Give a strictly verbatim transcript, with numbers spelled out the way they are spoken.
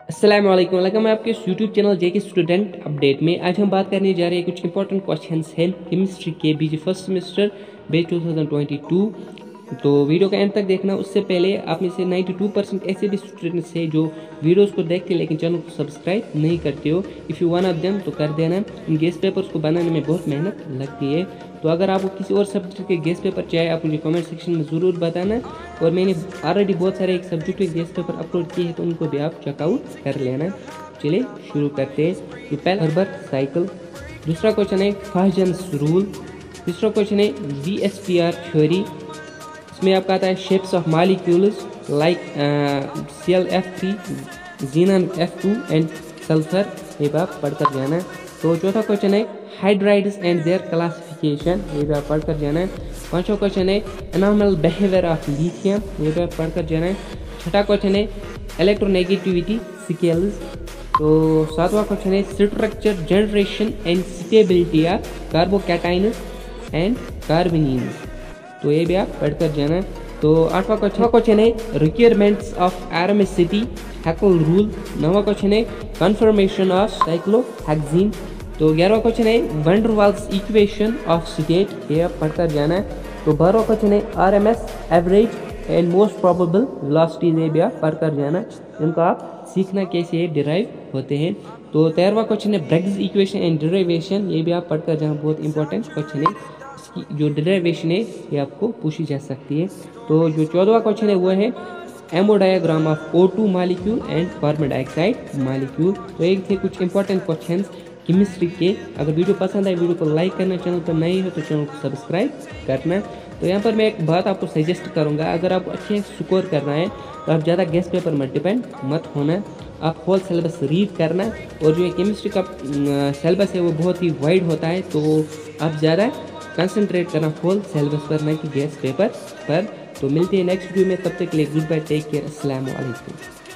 अस्सलाम वालेकुम वेलकम है आपके YouTube channel JK student update में। आज हम बात करने जा रहे हैं कुछ इंपॉर्टेंट क्वेश्चंस हैं केमिस्ट्री के BG first semester batch two thousand twenty two. तो वीडियो का एंड तक देखना। उससे पहले आप में से बानवे परसेंट ऐसे भी स्टूडेंट्स हैं जो वीडियोस को देखते लेकिन चैनल को सब्सक्राइब नहीं करते हो। If you one of them तो कर देना। इन गेस्ट पेपर्स को बनाने में बहुत मेहनत लगती है। तो अगर आपको किसी और सब्जेक्ट के गेस्ट पेपर चाहिए आप मुझे कमेंट सेक्शन में ज़रूर बताना। और मैंने ऑलरेडी बहुत सारे एक सब्जेक्ट के गेस्ट पेपर अपलोड किए हैं तो उनको भी आप चेकआउट कर लेना। चलिए शुरू करते हैं। तो पहला हर्बर्ट साइकिल, दूसरा क्वेश्चन है फाजन्स रूल, तीसरा क्वेश्चन है V S P R theory. इसमें आपका आता है shapes of molecules like C L F three, xenon F two and sulphur. ये भी आप पढ़कर जाना है। तो चौथा क्वेश्चन है हाइड्राइड्स एंड देयर क्लासिफिकेशन। ये भी आप पढ़कर जाना है। पांचवा क्वेश्चन है एनॉर्मल बिहेवियर ऑफ लिथियम। ये भी आप पढ़कर जाना है। छठा क्वेश्चन है इलेक्ट्रोनेगेटिविटी स्केल्स। तो सातवां क्वेश्चन है structure generation and stability of carbocations and carbanions. तो ये भी आप पढ़कर जाना है। तो आठवां क्वेश्चन क्वेश्चन है requirements of aromaticity Huckel rule. नौवां क्वेश्चन है कन्फर्मेशन ऑफ साइक्लोहेक्सीन। तो ग्यारहवां क्वेश्चन है van der Waals equation of state. ये आप पढ़कर जाना है। तो बारहवां क्वेश्चन है R M S average and most probable velocities. ये भी आप पढ़कर जाना। इनको आप सीखना कैसे डिराइव होते हैं। तो तेरहवां क्वेश्चन है ब्रेग्स इक्वेशन एंड डिराइवेशन। ये भी आप पढ़कर जाना, बहुत इंपॉर्टेंट क्वेश्चन है। इसकी जो डिराइवेशन है ये आपको पूछी जा सकती है। तो जो चौदहवां क्वेश्चन है वो है MO diagram of O two molecule and carbon dioxide molecule. तो एक थे कुछ इंपॉर्टेंट क्वेश्चन केमिस्ट्री के। अगर वीडियो पसंद आए वीडियो को लाइक करना, चैनल पर नए हो तो चैनल को सब्सक्राइब करना। तो यहाँ पर मैं एक बात आपको सजेस्ट करूँगा, अगर आपको अच्छे स्कोर करना है तो आप ज़्यादा गेस्ट पेपर में डिपेंड मत होना। आप होल सिलेबस रीड करना। और जो केमिस्ट्री का सिलेबस है वो बहुत ही वाइड होता है तो आप ज़्यादा कंसंट्रेट करना होल सिलेबस पर, ना कि गेस्ट पेपर पर। तो मिलते हैं नेक्स्ट वीडियो में, तब तक के लिए गुड बाय, टेक केयर, अस्सलाम वालेकुम।